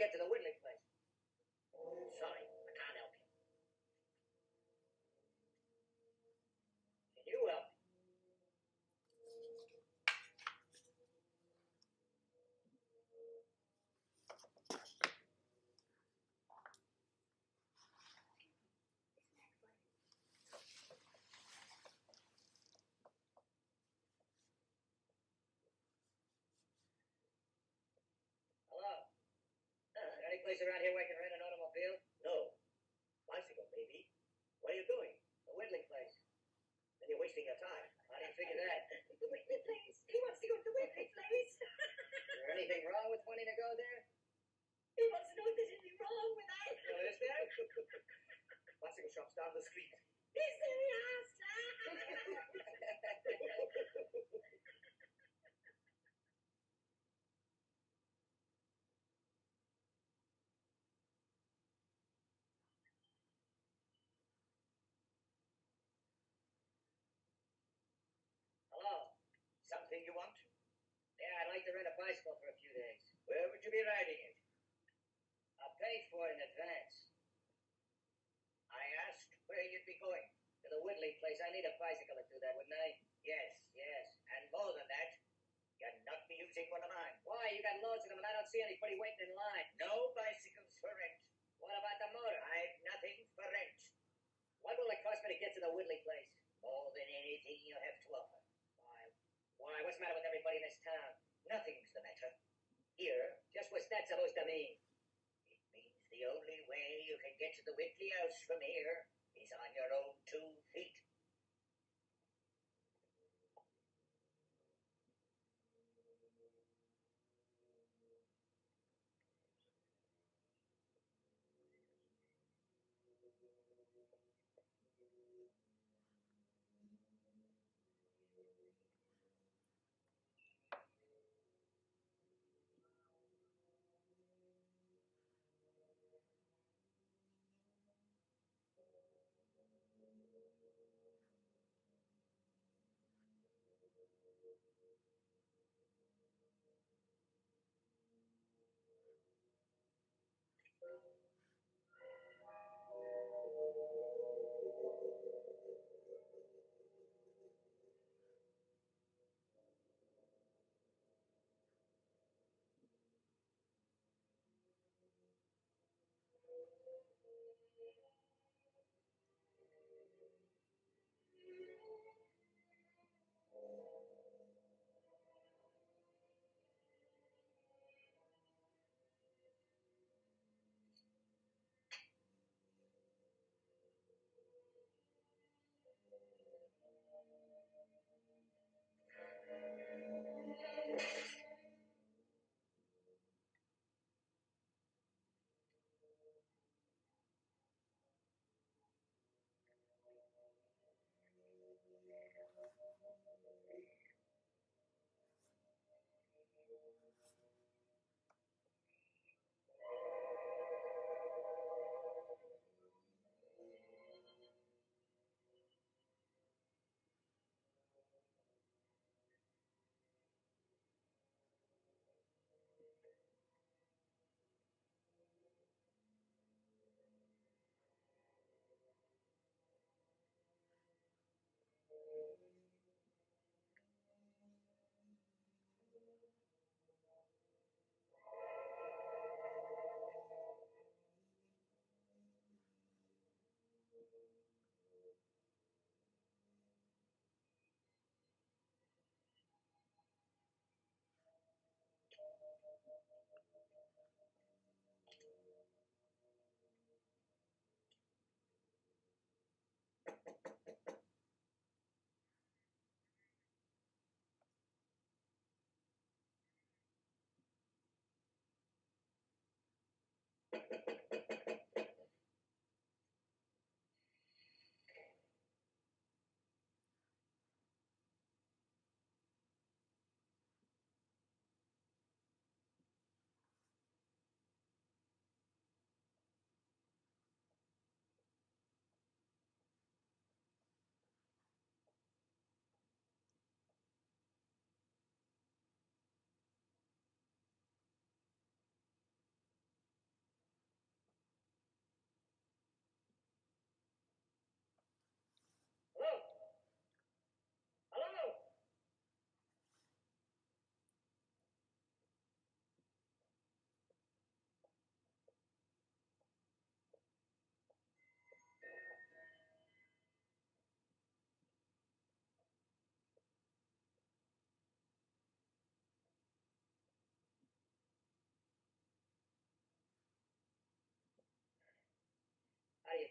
get to the Whitley place. Sorry, I can't help you. Can you help me? Hello? Any place around here where I can rent an automobile? No. Bicycle, maybe. Where are you going? The Whitley place. Then you're wasting your time. How do you figure that? The Whitley place. He wants to go to the Whitley place. Is there anything wrong with wanting to go there? He wants to know if there's anything wrong with that. No, is there? Bicycle shop's down the street. Is there, yes? Hello? Something you want? Yeah, I'd like to rent a bicycle for a few days. Where would you be riding it? I'll pay for it in advance. I asked where you'd be going. To the Whitley place. I need a bicycle to do that, wouldn't I? Yes, yes. And more than that, you'd not be using one of mine. Why? You got loads of them and I don't see anybody waiting in line. No bicycles for rent. What about the motor? I've nothing for rent. What will it cost me to get to the Whitley place? More than anything you have to offer. Why? What's the matter with everybody in this town? Nothing's the matter. Here, just what's that supposed to mean? It means the only way you can get to the Whitley house from here is on your own 2 feet.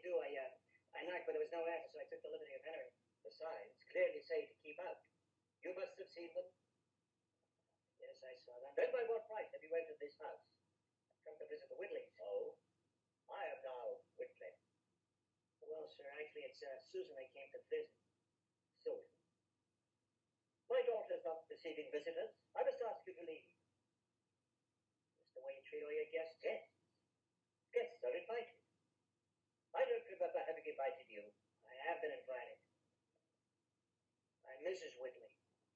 too. I knocked, but there was no answer, so I took the liberty of entering. The signs clearly say to keep out. You must have seen them. Yes, I saw them. Then by what right have you entered this house? I've come to visit the Whitleys. Oh, I am now Whitley. Well, sir, actually, it's Susan they came to visit. Susan. My daughter's not receiving visitors. I must ask you to leave. Is the way you treat all your guests? Yes. Guests are invited. I don't remember having invited you. I have been invited. I'm Mrs. Whitley.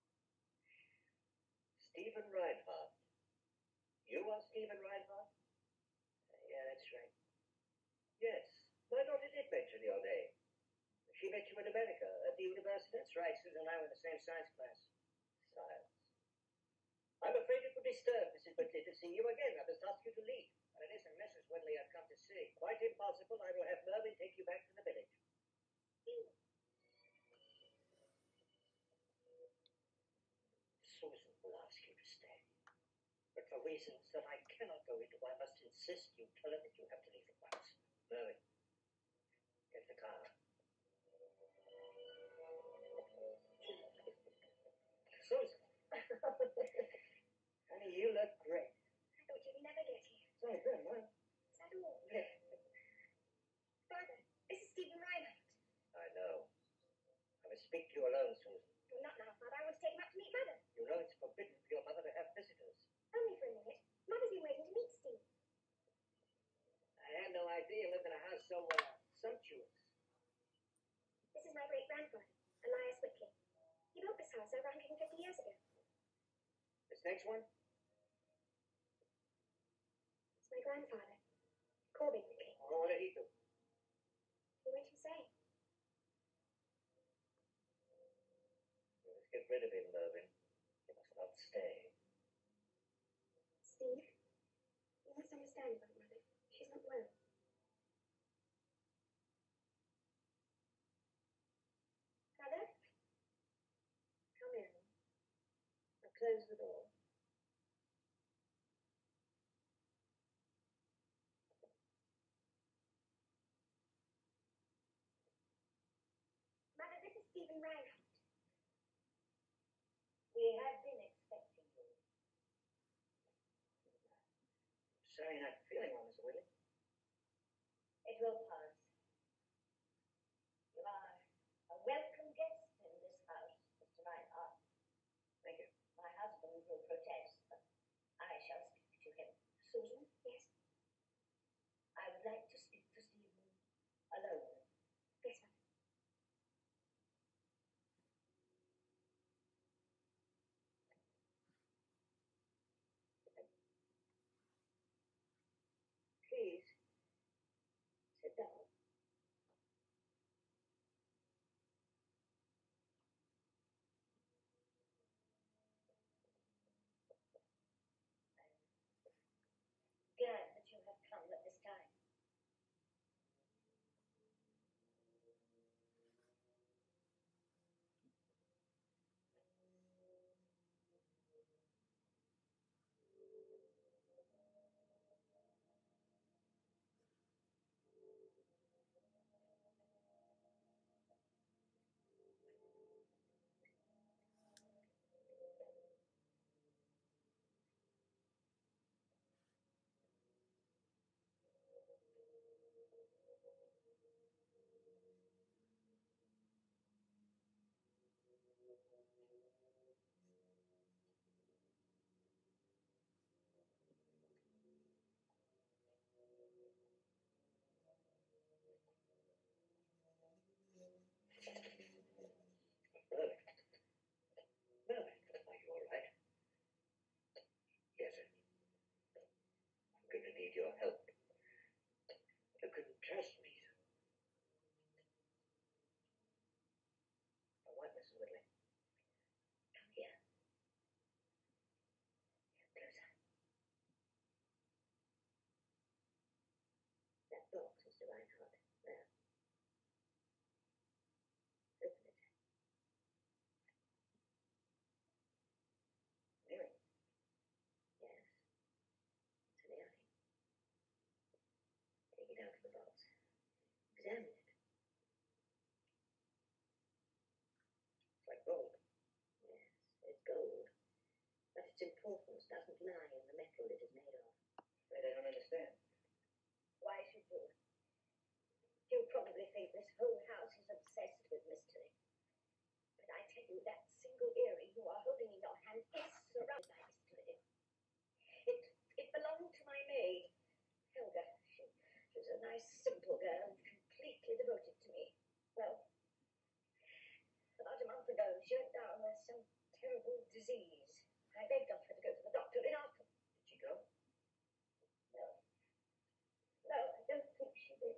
Stephen Reinhardt. You are Stephen Reinhardt? Yeah, that's right. Yes, my daughter did mention your name. She met you in America, at the university? That's right, Susan and I were in the same science class. Science? I'm afraid it would disturb Mrs. Whitley to see you again. I must ask you to leave. But it isn't Mrs. Whitley I've come to see. Quite impossible. I will have Mervyn take you back to the village. Susan will ask you to stay. But for reasons that I cannot go into, I must insist you tell her that you have to leave at once. Mervyn, get the car. Susan. Honey, you look great. I thought you'd never get here. Sorry, good, huh? Is that all? Father, this is Stephen Reinhardt. I know. I must speak to you alone, Susan. Well, not now, Father. I want to take him out to meet Mother. You know it's forbidden for your mother to have visitors. Only for a minute. Mother's been waiting to meet Steve. I had no idea you lived in a house so sumptuous. This is my great-grandfather, Elias Whitley. He built this house over 150 years ago. This next one? It's my grandfather, Corbin Whitley. Oh, what did he do? He went insane. Let's get rid of him, Mervyn. He must not stay. Steve, you must understand about Mother. She's not well. Mother? Come in. Now close the door. Mother, this is Stephen Reinhardt. We have been expecting you. Sorry you're not feeling well, Mr. Whitley. It will pass. You are a welcome guest in this house, Mr. Reinhardt. Thank you. My husband will protest, but I shall speak to him. Susan? Yes. I would like to speak to Stephen alone. Yes, Mother. Please, sit down. Glad that you have come at this time. gold. But its importance doesn't lie in the metal it is made of. But I don't understand. Why should you? You probably think this whole house is obsessed with mystery. But I tell you, that single earring you are holding in your hand is surrounded by mystery. It belonged to my maid, Helga. She was a nice, simple girl, completely devoted to me. Well, about a month ago, she went down with some terrible disease. I begged of her to go to the doctor in Arkham. Did she go? No. No, I don't think she did.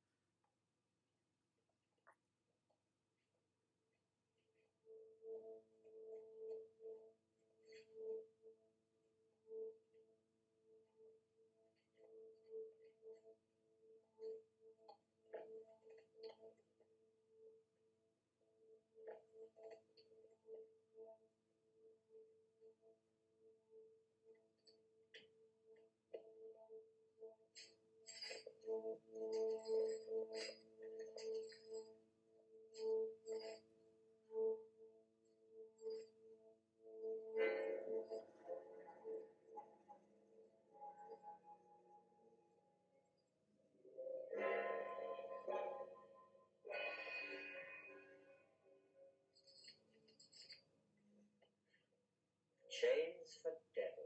Chains for devils.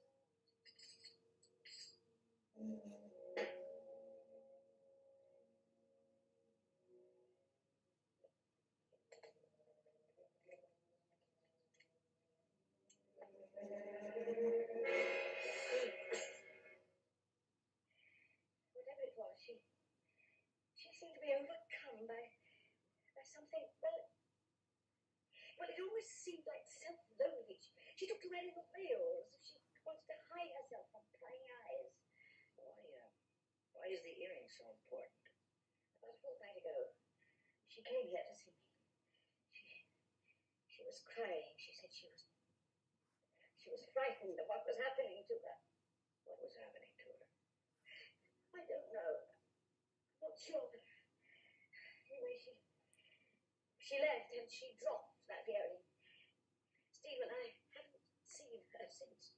Whatever it was, she seemed to be overcome by something. Well, it almost seemed like self-loathing. She took to running away, or as if she wants to hide herself from prying eyes. Why is the earring so important? About a fortnight ago, she came here to see me. She was crying. She said she was frightened of what was happening to her. What was happening to her? I don't know. I'm not sure. Anyway, she left and she dropped that earring. Steve and I haven't seen her since.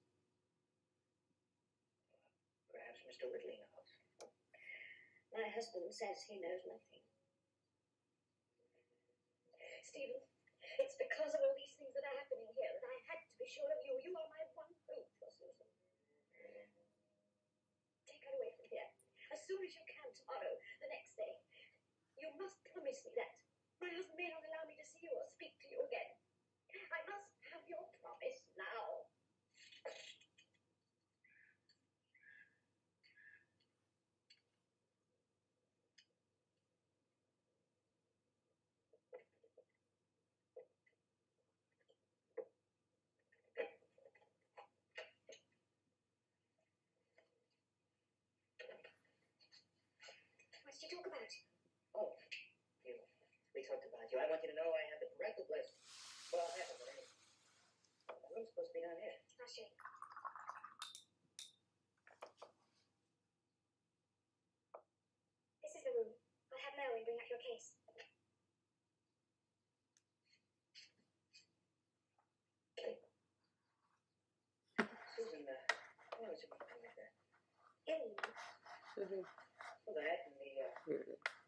Perhaps Mr. Whitley knows. My husband says he knows nothing. Stephen, it's because of all these things that are happening here that I had to be sure of you. You are my one hope for Susan. Take her away from here as soon as you can tomorrow, the next day. You must promise me that. My husband may not allow me to see you or speak to you again. I must have your promise now. What did you talk about? Oh, we talked about you. I want you to know I have the parental blessing. Well, half of it anyway. My room's supposed to be down here. I'll show you. This is the room. I'll have Merwin bring up your case. Susan, why was it doing like that? In. Well, that and the,